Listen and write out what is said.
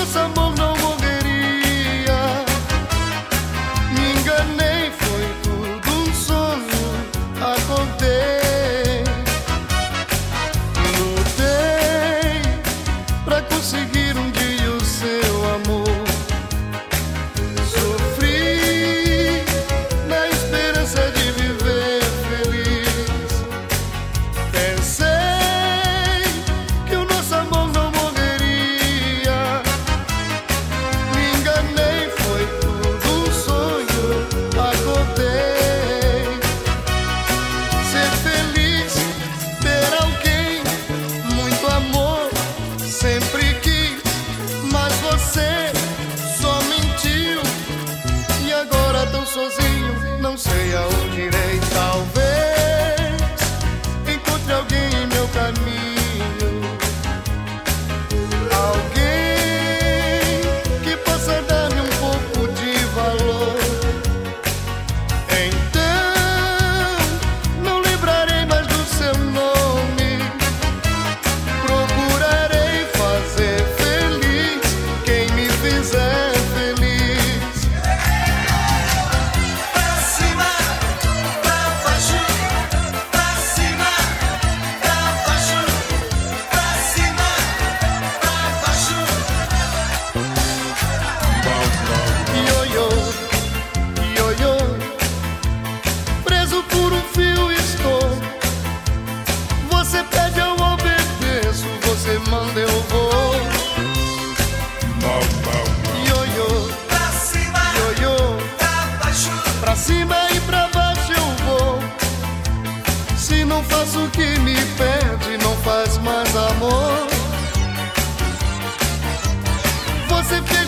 nosso amor não morreria. Me enganei, foi tudo um sonho. Acordei, lutei pra conseguir um dia o seu amor. Sofri na esperança de viver feliz. Pensei que o nosso amor não morreria. Me enganei, foi tudo um sonho. Acordei. Ser feliz, ter alguém, muito amor, sempre quis, mas você só mentiu. E agora tão sozinho, não sei aonde irei. Talvez encontre alguém em meu caminho, alguém que possa dar-me um pouco de valor. Então não lembrarei mais do seu nome. Procurarei fazer feliz quem me fizer feliz. Pra cima, pra baixo, pra cima, pra baixo, pra cima, pra baixo. Ioiô, ioiô, preso por um fio estou. Você pede, eu obedeço. Você manda, eu vou. Ioiô, Pra cima, ioiô, pra baixo. pra cima e pra baixo eu vou. Se não faço o que me pede, não faz mais amor. Você fez